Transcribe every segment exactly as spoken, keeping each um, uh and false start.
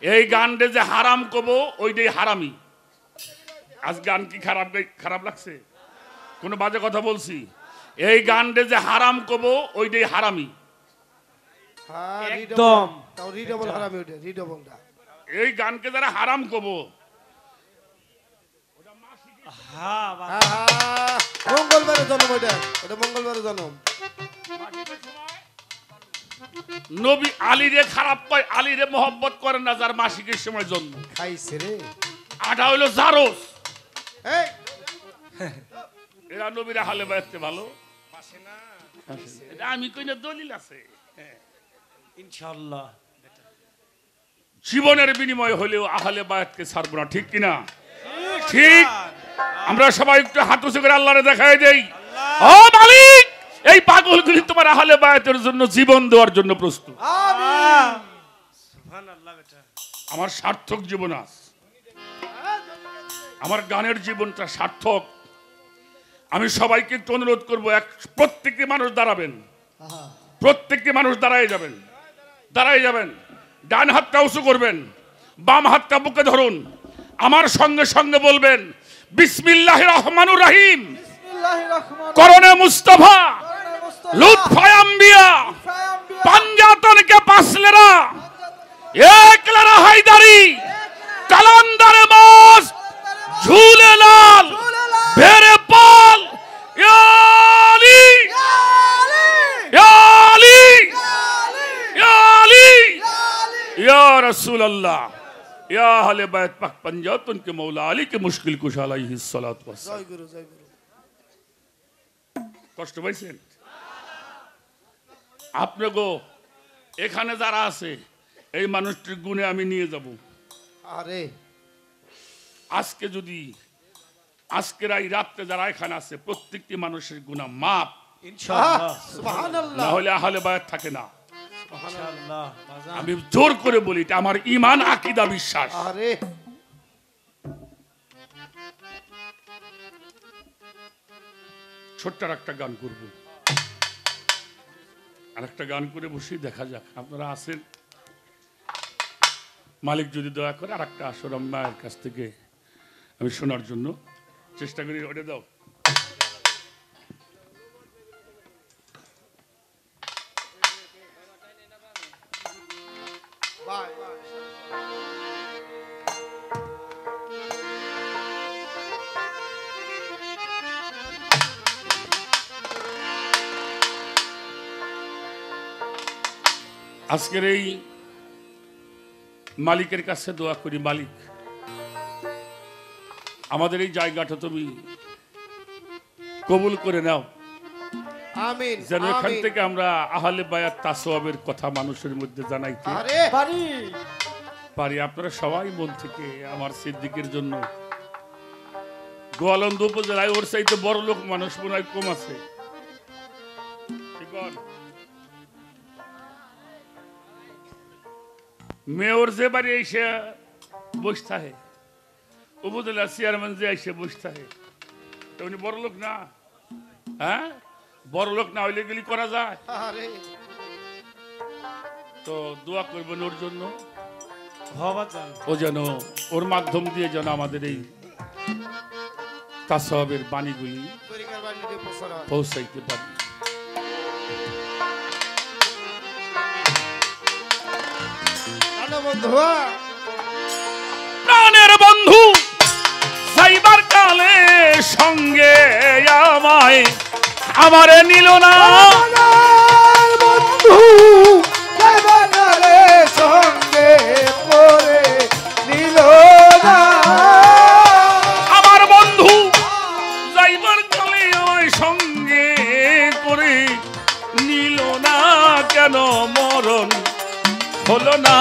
এই গানটা যে হারাম কব ওইটাই হারামি। আজ গান কি খারাপ খারাপ লাগছে? কোনো বাজে কথা বলছি? এই গানটা যে হারাম কব ওইটাই হারামি। একদম তাও রিডবল হারামি ওটা রিডবলটা। এই গানকে যারা হারাম কব হ্যাঁ হ্যাঁ মঙ্গলবারে জন্ম ওটা ওটা মঙ্গলবারে জন্ম। নবী আলীরে খারাপ কয়, আলীরে মোহব্বত করে না যার মাসিকের সময় জন্ম। খাইছে রে আটা হইলো জারস। এই এরা নবীর আহলে বায়াতকে ভালো বাসে না। এটা আমি কই না, দলিল আছে ইনশাআল্লাহ। জীবনের বিনিময় হলেও আহলে বায়াতকে ছাড়বো না, ঠিক কিনা? ঠিক। আমরা সবাই একটু হাত উঁচু করে আল্লাহরে দেখাই দেই, ও মালিক এই পাগলগুলি তোমার আহলে বায়াতের জন্য জীবন দেওয়ার জন্য প্রস্তুত। আমিন সুবহানাল্লাহ। বেটা আমার সার্থক জীবন আছে, আমার গানের জীবনটা সার্থক। আমি সবাইকে একটু অনুরোধ করবো, এক প্রত্যেকটি মানুষ দাঁড়াবেন, প্রত্যেকটি মানুষ দাঁড়ায় যাবেন, দাঁড়ায় যাবেন। ডান হাতটা উঁচু করবেন, বাম হাতটা বুকে ধরুন, আমার সঙ্গে সঙ্গে বলবেন বিসমিল্লাহির রহমানুর রহিম। করণে মুস্তাফা লুৎফায়ে আম্বিয়া পাঞ্জাতন কে পাসলেরা একলারা হায়দারি কালান্দারে মাস ঝুলে লাল ভেরে পাল ইয়া আলী ইয়া আলী ইয়া আলী ইয়া রাসূলুল্লাহ ইয়া আহলে বাইত পাক পাঞ্জাতন কে মৌলা আলী কে মুশকিল কুশা আলাইহিস সালাতু ওয়াস সালাম। জয় গুরু জয় গুরু। কষ্ট পাইছেন আপনি গো? এখানে যারা আছে এই মানুষটির গুণে আমি নিয়ে যাব। আরে আজকে যদি আজকের এই রাত্রে যারা এখানে আছে প্রত্যেকটি মানুষের গুনাহ মাপ ইনশাআল্লাহ। সুবহানাল্লাহ না হলে আহলে বায়াত থাকে না। ইনশাআল্লাহ বাজান। আমি জোর করে বলি এটা আমার ঈমান আকীদা বিশ্বাস। আরে ছোট্ট একটা গান করব, আর একটা গান করে বসেই দেখা যাক। আপনারা আছেন, মালিক যদি দয়া করে আর একটা আসর মায়ের কাছ থেকে আমি শোনার জন্য চেষ্টা করি। ওটা দাও। বাই আজকের এই মালিকের কাছে দোয়া করি, মালিক আমাদের এই জায়গাটা তুমি কবুল করে নাও, আমিন যেন এখান আমিন। থেকে আমরা আহলে বায়াত তাসওয়াবের কথা মানুষের মধ্যে জানাইতে আরে পারি পারি। আপনারা সবাই মন থেকে আমার সিদ্দিকের জন্য গোয়ালন্দ উপজেলায় ওর চাইতে বড় লোক মানুষ মনে হয় কম আছে। মেয়র যে বাড়ি এসে বসে থাকে, উপজেলা চেয়ারম্যান যে এসে বসে থাকে, উনি বড় লোক না? হ্যাঁ, বড় লোক না হইলে গেলি করা যায়? আরে তো দোয়া করবেন ওর জন্য, বাজান। ও যেন ওর মাধ্যম দিয়ে যেন আমাদের এই তাসওয়াবের বাণীগুলি পরিকার বাণীতে প্রসার হয়। পৌঁছাইতে পারি। আনো বন্ধু প্রাণের বন্ধু সাইবার কালে সঙ্গে আমায় আমারে নিল না, বন্ধু দেবনারে সঙ্গে করে নিল না। আমার বন্ধু যাইবার কালে আমায় সঙ্গে করে নিল না, কেন মরণ হলো না?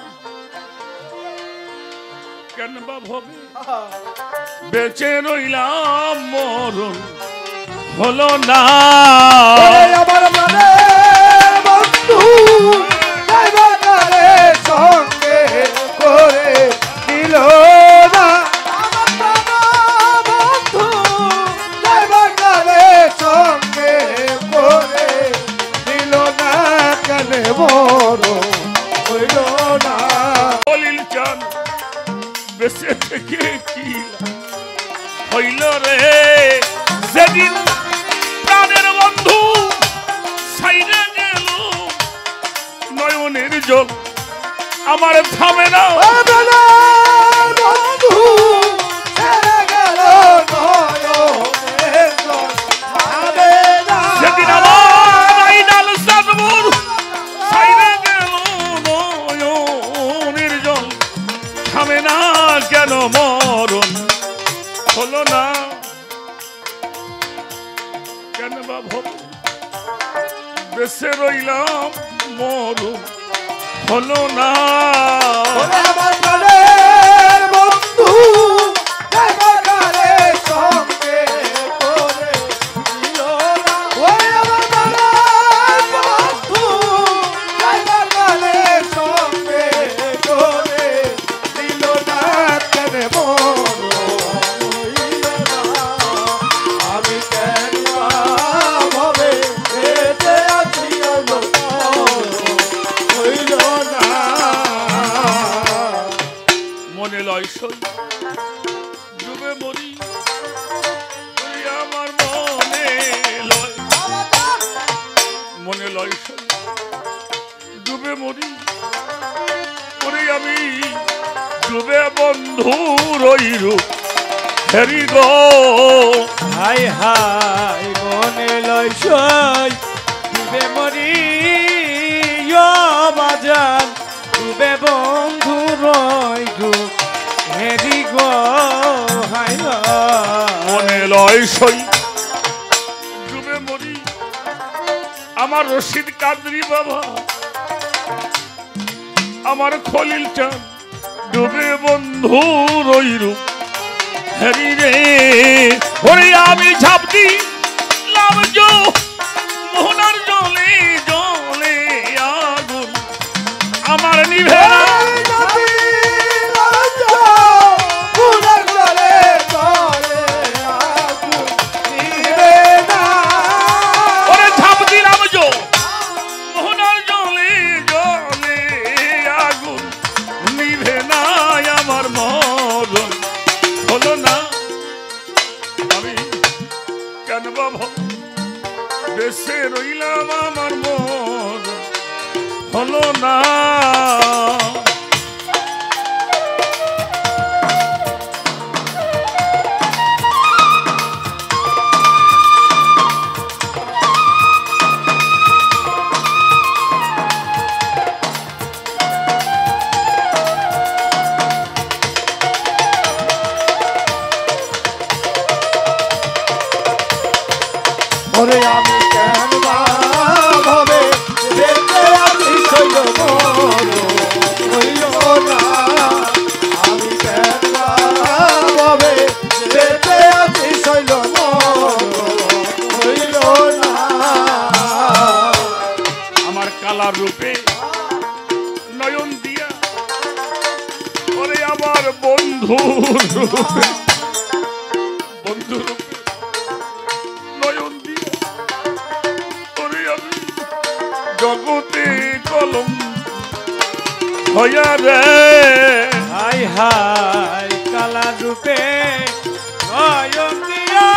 কেন বা ভবে বেঁচে রইলাম, মরণ হলো না। আমার মানে বন্ধু দেবনারে সঙ্গে করে নিল না। আমার বন্ধু দেবনারে সঙ্গে করে নিল না, কেন বড় হইল না। দলিল বেঁচে থেকে কি হইল রে যেদিন প্রাণের বন্ধু ছাইরা গেল নয়নের জল আমার থামে না বন্ধু ছেড়ে গেল নয়নের জল থামে না। সেদিন আমার আইনাল সাদমুর ছাইরা গেল নয়নের জল থামে না কেন মরণ হলো না কেন বা ভব বেঁচে রইলাম মরণ হলো না ওরে আমার প্রাণের বন্ধু একাকারে সঙ্গে করে দিল না। ওরে আমার প্রাণের বন্ধু একাকারে সঙ্গে করে দিল না। কেন মরণ হইল না? আমি কেন ভাবে বেঁচে আছি মরণ হইল না। মনে লয় সই ডুবে মরি ওই আমার মনে লয় মনে লয় সই ডুবে মরি ওরে আমি ডুবে বন্ধু রইরু হেরি গো হাই হাই মনে লয় সই ডুবে মরি ইয়ো বাজান ডুবে বন্ধু রই গো হেরি গো হাই মনে লয় সই ডুবে মরি আমার রশিদ কাদরি বাবা আমার খলিল চাঁদ ডুবে বন্ধু রইরু হরি রে ওরে আমি ঝাঁপ দিলাম জো মোহনার জলে জলে আগুন আমার নিভে না। ওরে ঝাঁপ দিলাম জো মোহনার জলে জলে আগুন নিভে না আমার মরণ হলো না আমি কেন বাবা বেঁচে রইলাম আমার মন হলো না ওরে আমি কেন ভাবে বেঁচে আছি সইল মরণ হইল না। আমি কেন ভাবে বেঁচে আছি সইল মরণ হইল না। আমার কালার রূপে নয়ন দিয়া ওরে আমার বন্ধু রূপে বন্ধু রূপে নয়ন দিয়া ওরে আমি জগতে কলম হইয়া রে হাই হাই কালা রূপে নয়ন দিয়া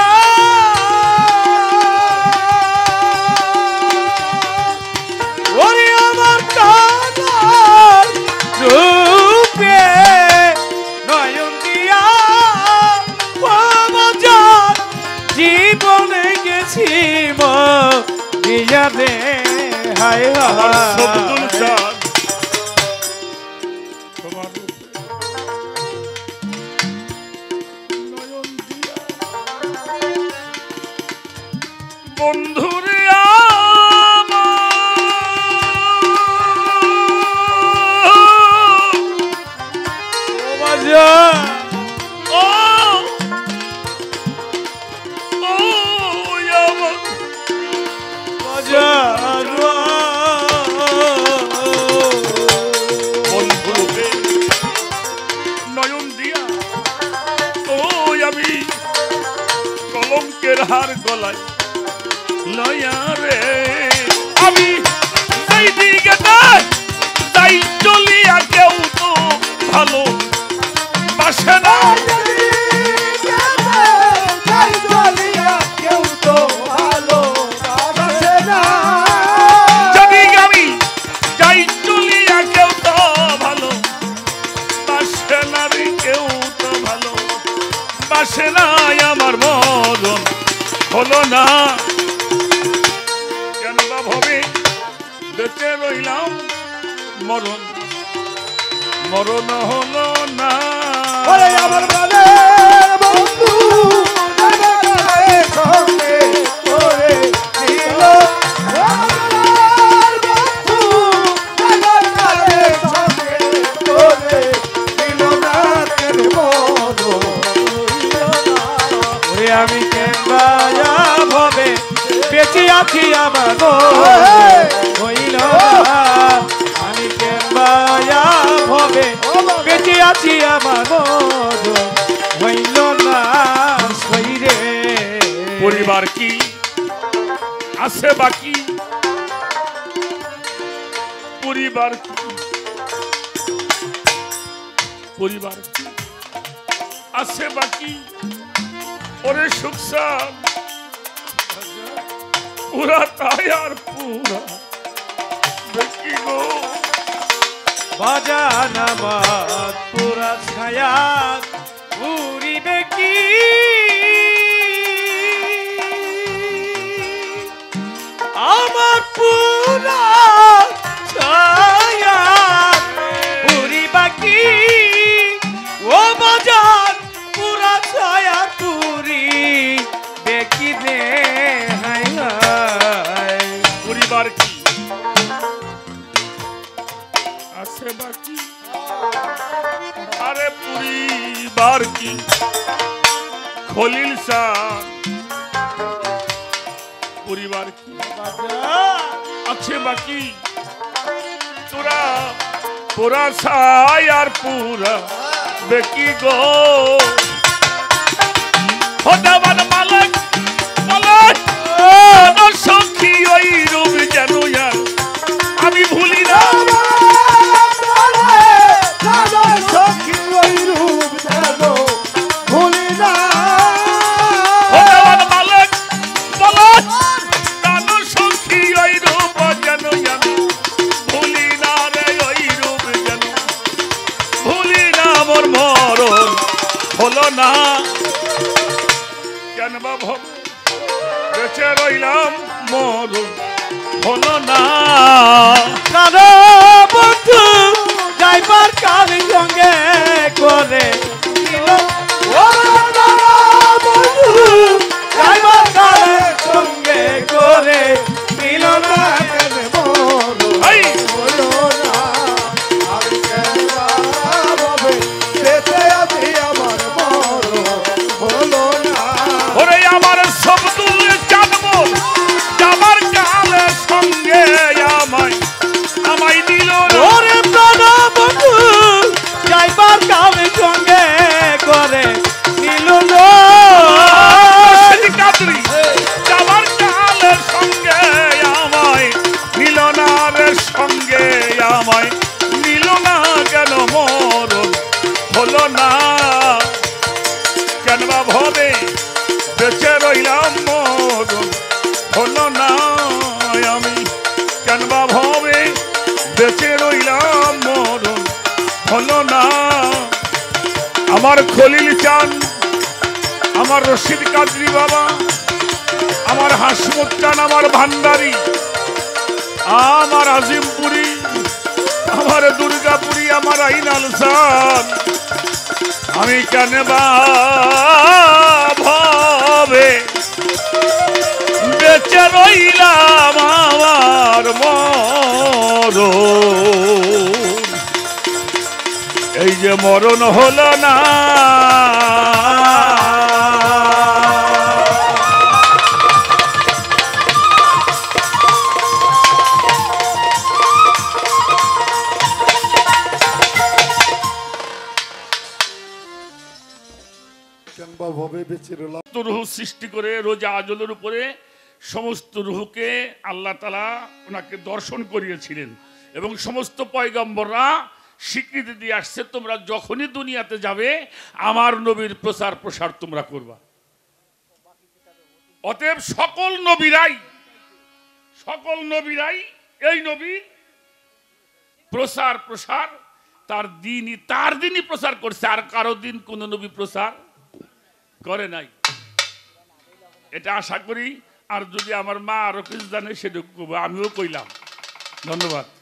ওরে আমার কালার রূপে নয়ন দিয়া ও বাজার জীবনে গেছি মরিয়া রে হাই আমার সবদুল হাই চাঁদ তোমার রূপে নয়ন দিয়া বন্ধুরে আমার বাজার ও ও আমার বাজার বন্ধুরূপে নয়ন দিয়া ও আমি কলঙ্কের হার গলায় লয়া রে আমি সেই দিকে যাই চলিয়া কেউ তো ভালো বাসে না কেউ তো ভালোবাসে না। যদি আমি যাই চলিয়া কেউ তো ভালো বাসে না রে, কেউ তো ভালো বাসে না। আমার মরণ হলো না কেন বা ভবে বেঁচে রইলাম, মরণ মরণ হলো না। ওরে আমার প্রাণের বন্ধু সঙ্গে করে দিল, আমার বন্ধু সঙ্গে করে দিল না, কেন বলো ওরে আমি কেনবা ভবে বেঁচে আছি আমার হইল না, আমি কেনবা ভবে বেঁচে আছি আমার হইল না শরীরে। পরিবার কি আছে বাকি, পরিবার কি পরিবার কি আছে বাকি, ওরে সুখসার পুরা তাই আর পুরা দেখি গো। বাজান আমার পুরা ছায়া উড়িবে কি, আমার পুরা ছায়া উড়িবা কি, ও বাজান পুরা ছায়া তুরি দেখি দে হাই হাই। পরিবার কি আছে বাকি, আরে পরিবার কি খলিল শাহ, পরিবার কি আছে বাকি, তোরা পুরা ছাই আর পুরা বেকি গো। হদাবান মালিক মালিক সখী ওই রূপ যেন আর আমি ভুলি না। হদাবান মালিক মালিক সখী ওই রূপ যেন আমি ভুলি না রে, ওই রূপ যেন ভুলি না। মোর মরণ হলো না কেন বা ভব বেঁচে রইলাম, মরণ হলো না। কারো বন্ধু যাইবার কালি সঙ্গে করে দিল, ও কারো বন্ধু যাইবার কালি সঙ্গে করে দিল না, কেন বলো এই হলো না, আমি কেনবা ভাবে বেঁচে আছি আমার মরণ হলো না। ওরে আমার সবদুল জানবো যাবার কালে সঙ্গে আমায় আমায় দিল না। ওরে প্রাণ বন্ধু যাইবার কালে সঙ্গে করে নিল না, কাদরি যাবার কালে সঙ্গে আমায় নিল না রে, সঙ্গে আমায় নিল না কেন মরণ হলো না কেন বা ভবে বেঁচে রইলাম, মরণ হলো না। আমি কেন বা ভবে বেঁচে রইলাম, মরণ হলো না। আমার খলিল চান, আমার রশিদ কাদরি বাবা, আমার হাসমুত চান, আমার ভান্ডারী, আমার আজিমপুরি, আমার দুর্গাপুরি, আমার আইনাল চান, আমি কেন বা ভাবে বেঁচে রইলাম আমার মরণ, এই যে মরণ হলো না। রুহ সৃষ্টি করে রোজা আজলের উপরে সমস্ত রুহকে আল্লাহ তাআলা ওনাকে দর্শন করিয়েছিলেন এবং সমস্ত পয়গম্বররা স্বীকৃতি দিয়ে আসছে, তোমরা যখনই দুনিয়াতে যাবে আমার নবীর প্রচার প্রসার তোমরা করবা। অতএব সকল নবীরাই সকল নবীরাই এই নবীর প্রচার প্রসার তার দিনই তার দিনই প্রচার করছে, আর কারো দিন কোন নবী প্রচার করে নাই। এটা আশা করি। আর যদি আমার মা আরো কিছু জানে সেটা আমিও কইলাম। ধন্যবাদ।